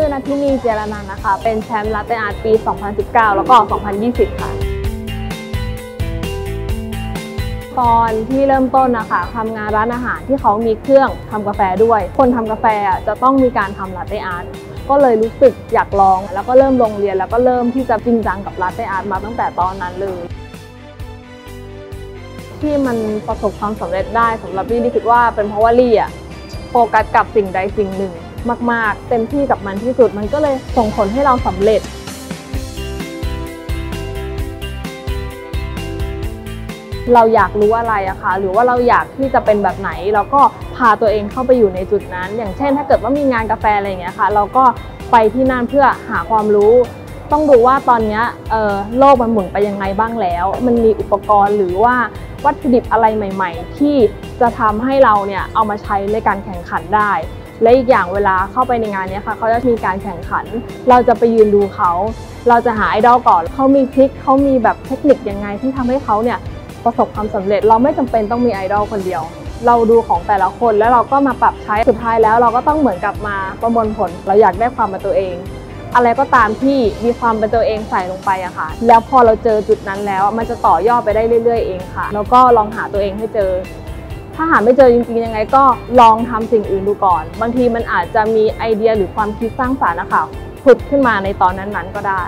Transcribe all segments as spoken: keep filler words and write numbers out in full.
นัทธินีเจรนันท์นะคะเป็นแชมป์ลาเต้อาร์ตปี สองพันสิบเก้า แล้วก็ สองพันยี่สิบ ค่ะตอนที่เริ่มต้นนะคะทำงานร้านอาหารที่เขามีเครื่องทำกาแฟด้วยคนทำกาแฟจะต้องมีการทำลาเต้อาร์ตก็เลยรู้สึกอยากลองแล้วก็เริ่มลงเรียนแล้วก็เริ่มที่จะจริงจังกับลาเต้อาร์ตมาตั้งแต่ตอนนั้นเลยที่มันประสบความสำเร็จได้สำหรับลี่ลี่คิดว่าเป็นเพราะว่าลี่อะโฟกัสกับสิ่งใดสิ่งหนึ่งมากๆเต็มที่กับมันที่สุดมันก็เลยส่งผลให้เราสำเร็จเราอยากรู้อะไรอะค่ะหรือว่าเราอยากที่จะเป็นแบบไหนเราก็พาตัวเองเข้าไปอยู่ในจุดนั้นอย่างเช่นถ้าเกิดว่ามีงานกาแฟอะไรอย่างเงี้ยค่ะเราก็ไปที่นั่นเพื่อหาความรู้ต้องดูว่าตอนนี้โลกมันหมุนไปยังไงบ้างแล้วมันมีอุปกรณ์หรือว่าวัตถุดิบอะไรใหม่ๆที่จะทำให้เราเนี่ยเอามาใช้ในการแข่งขันได้และอีกอย่างเวลาเข้าไปในงานนี้ค่ะเขาจะมีการแข่งขันเราจะไปยืนดูเขาเราจะหาไอดอลก่อนเขามีทริคเขามีแบบเทคนิคยังไงที่ทำให้เขาเนี่ยประสบความสำเร็จเราไม่จำเป็นต้องมีไอดอลคนเดียวเราดูของแต่ละคนแล้วเราก็มาปรับใช้สุดท้ายแล้วเราก็ต้องเหมือนกับมาประมวลผลเราอยากได้ความเป็นตัวเองอะไรก็ตามที่มีความเป็นตัวเองใส่ลงไปอะค่ะแล้วพอเราเจอจุดนั้นแล้วมันจะต่อยอดไปได้เรื่อยๆเองค่ะแล้วก็ลองหาตัวเองให้เจอถ้าหาไม่เจอจริงๆยังไงก็ลองทำสิ่งอื่นดูก่อนบางทีมันอาจจะมีไอเดียหรือความคิดสร้างสรรค์นะคะผุดขึ้นมาในตอนนั้นๆก็ได้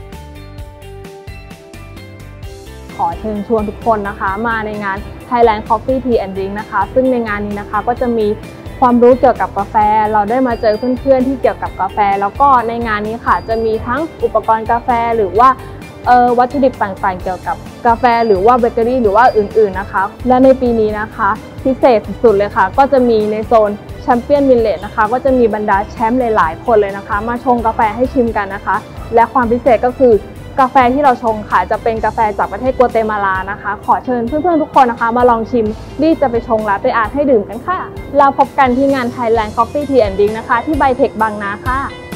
ขอเชิญชวนทุกคนนะคะมาในงาน Thailand Coffee Tea and Drink นะคะซึ่งในงานนี้นะคะก็จะมีความรู้เกี่ยวกับกาแฟเราได้มาเจอเพื่อนๆที่เกี่ยวกับกาแฟแล้วก็ในงานนี้ค่ะจะมีทั้งอุปกรณ์กาแฟหรือว่าวัตถุดิบต่างๆเกี่ยวกับกาแฟหรือว่าเบเกอรี่หรือว่าอื่นๆนะคะและในปีนี้นะคะพิเศษสุดๆเลยค่ะก็จะมีในโซนแชมเปี้ยนวิลเลจนะคะก็จะมีบรรดาแชมป์หลายๆคนเลยนะคะมาชงกาแฟให้ชิมกันนะคะและความพิเศษก็คือกาแฟที่เราชงค่ะจะเป็นกาแฟจากประเทศกัวเตมาลานะคะขอเชิญเพื่อนๆทุกคนนะคะมาลองชิมลี่จะไปชงลาเต้อาร์ตให้ดื่มกันค่ะเราพบกันที่งาน Thailand Coffee Tea and Drink นะคะที่ไบเทคบางนาค่ะ